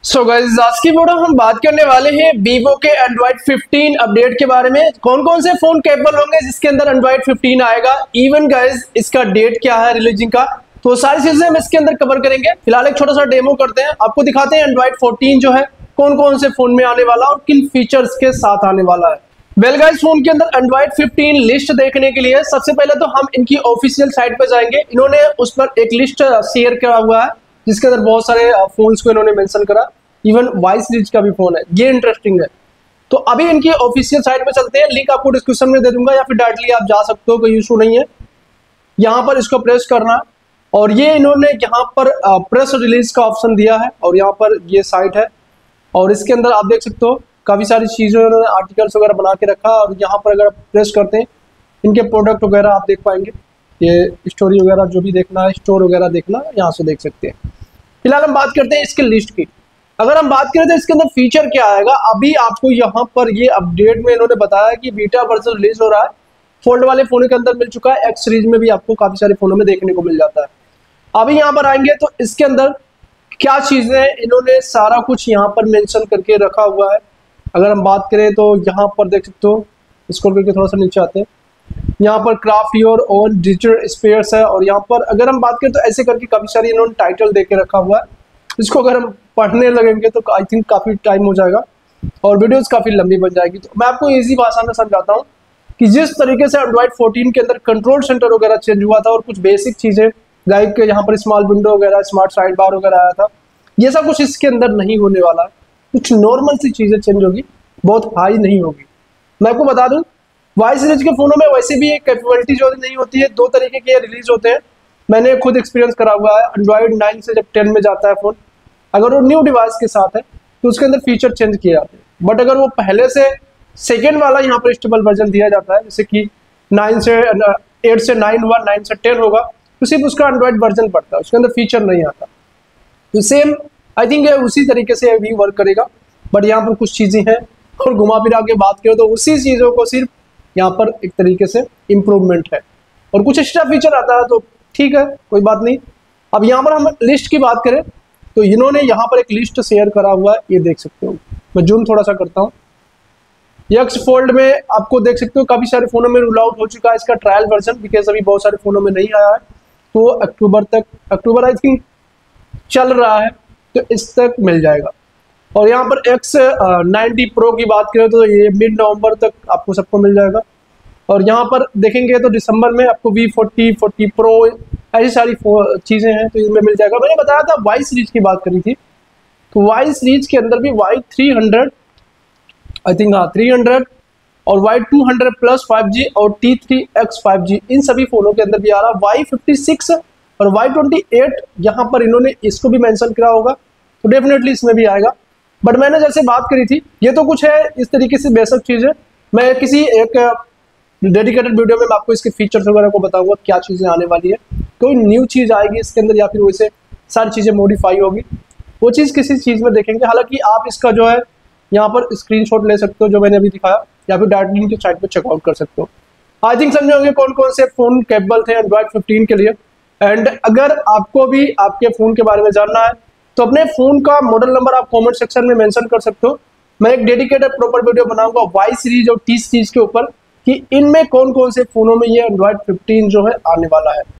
So guys आज की video हम बात करने वाले हैं Vivo के Android 15 अपडेट के बारे में। कौन कौन से फोन कैपेबल होंगे जिसके अंदर Android 15 आएगा, इवन गाइस इसका डेट क्या है रिलीजिंग का, तो सारी चीजें हम इसके अंदर कवर करेंगे। फिलहाल एक छोटा सा डेमो करते हैं, आपको दिखाते हैं Android 14 जो है कौन कौन से फोन में आने वाला और किन फीचर्स के साथ आने वाला है। वेल गाइस फोन के अंदर Android 15 लिस्ट देखने के लिए सबसे पहले तो हम इनकी ऑफिशियल साइट पर जाएंगे। इन्होंने उस पर एक लिस्ट शेयर किया हुआ है जिसके अंदर बहुत सारे फोन्स को इन्होंने मेंशन करा, इवन वाई सीरीज का भी फोन है, ये इंटरेस्टिंग है। तो अभी इनकी ऑफिशियल साइट पे चलते हैं, लिंक आपको डिस्क्रिप्शन में दे दूंगा या फिर डायरेक्टली आप जा सकते हो, कोई इशू नहीं है। यहाँ पर इसको प्रेस करना और ये इन्होंने यहाँ पर प्रेस रिलीज का ऑप्शन दिया है और यहाँ पर ये साइट है और इसके अंदर आप देख सकते हो काफ़ी सारी चीज़ें उन्होंने आर्टिकल्स वगैरह बना के रखा और यहाँ पर अगर आप प्रेस करते हैं इनके प्रोडक्ट वगैरह आप देख पाएंगे। ये स्टोरी वगैरह जो भी देखना है, स्टोर वगैरह देखना यहाँ से देख सकते हैं। फिलहाल हम बात करते हैं इसके लिस्ट की। अगर हम बात करें तो इसके अंदर फीचर क्या आएगा, अभी आपको यहाँ पर ये अपडेट में इन्होंने बताया कि बीटा वर्जन रिलीज हो रहा है। फोल्ड वाले फोन के अंदर मिल चुका है, एक्स सीरीज में भी आपको काफी सारे फोनों में देखने को मिल जाता है। अभी यहाँ पर आएंगे तो इसके अंदर क्या चीजें इन्होंने सारा कुछ यहाँ पर मेंशन करके रखा हुआ है। अगर हम बात करें तो यहाँ पर देख सकते हो, स्क्रॉल करके थोड़ा सा नीचे आते हैं, यहाँ पर craft your own digital spares है और यहाँ पर अगर हम बात करें तो ऐसे करके काफी सारी इन्होंने टाइटल दे के रखा हुआ है। इसको अगर हम पढ़ने लगेंगे तो आई थिंक काफ़ी टाइम हो जाएगा और वीडियोस काफ़ी लंबी बन जाएगी। तो मैं आपको इजी भाषा में समझाता हूँ कि जिस तरीके से Android 14 के अंदर कंट्रोल सेंटर वगैरह चेंज हुआ था और कुछ बेसिक चीज़ें लाइक यहाँ पर स्मॉल विंडो वगैरह, स्मार्ट साइड बार वगैरह आया था, ये सब कुछ इसके अंदर नहीं होने वाला है। कुछ नॉर्मल सी चीज़ें चेंज होगी, बहुत हाई नहीं होगी। मैं आपको बता दूँ वाई सीरीज के फ़ोनों में वैसे भी एक कैपेबिलिटी जो नहीं होती है, दो तरीके के रिलीज होते हैं। मैंने खुद एक्सपीरियंस करा हुआ है। Android 9 से जब 10 में जाता है फ़ोन, अगर वो न्यू डिवाइस के साथ है तो उसके अंदर फीचर चेंज किए जाते हैं, बट अगर वो पहले से सेकेंड वाला यहाँ पर स्टेबल वर्जन दिया जाता है, जैसे कि 8 से 9 हुआ, 9 से 10 होगा, तो सिर्फ उसका एंड्रॉइड वर्जन पड़ता है, उसके अंदर फीचर नहीं आता। तो सेम आई थिंक उसी तरीके से भी वर्क करेगा, बट यहाँ पर कुछ चीज़ें हैं और घुमा फिरा के बात करें तो उसी चीज़ों को सिर्फ यहाँ पर एक तरीके से इम्प्रूवमेंट है और कुछ एक्स्ट्रा फीचर आता है तो ठीक है, कोई बात नहीं। अब यहाँ पर हम लिस्ट की बात करें तो इन्होंने यहाँ पर एक लिस्ट शेयर करा हुआ है, ये देख सकते हो। मैं जूम थोड़ा सा करता हूँ। एक्स फोल्ड में आपको देख सकते हो काफ़ी सारे फोनों में रूल आउट हो चुका है इसका ट्रायल वर्जन, बिकॉज अभी बहुत सारे फोनों में नहीं आया है। तो अक्टूबर आई थिंक चल रहा है, तो इस तक मिल जाएगा। और यहाँ पर X90 प्रो की बात करें तो ये मिड नवंबर तक आपको सबको मिल जाएगा। और यहाँ पर देखेंगे तो दिसंबर में आपको V40, 40 प्रो ऐसी सारी चीज़ें हैं तो इनमें मिल जाएगा। मैंने बताया था वाई सीरीज की बात करी थी, तो वाई सीरीज के अंदर भी Y300 आई थिंक, हाँ 300 और Y200 प्लस 5G और T3X 5G इन सभी फोनों के अंदर भी आ रहा। Y56 और Y28 यहाँ पर इन्होंने इसको भी मेंशन किया होगा, तो डेफिनेटली इसमें भी आएगा। बट मैंने जैसे बात करी थी, ये तो कुछ है इस तरीके से बेसिक चीज़ें। मैं किसी एक डेडिकेटेड वीडियो में मैं आपको इसके फीचर्स वगैरह को बताऊंगा क्या चीज़ें आने वाली है, कोई न्यू चीज़ आएगी इसके अंदर या फिर वैसे सारी चीज़ें मॉडिफाई होगी, वो चीज़ किसी चीज़ में देखेंगे। हालांकि आप इसका जो है यहाँ पर स्क्रीनशॉट ले सकते हो जो मैंने अभी दिखाया, या फिर डायरेक्टली इनकी साइट पर चेकआउट कर सकते हो। आई थिंक समझे होंगे कौन कौन से फ़ोन कैपेबल थे Android 15 के लिए। एंड अगर आपको भी आपके फ़ोन के बारे में जानना है तो अपने फ़ोन का मॉडल नंबर आप कॉमेंट सेक्शन में मेंशन कर सकते हो। मैं एक डेडिकेटेड प्रॉपर वीडियो बनाऊंगा वाई सीरीज और टी सीरीज के ऊपर कि इनमें कौन कौन से फ़ोनों में ये Android 15 जो है आने वाला है।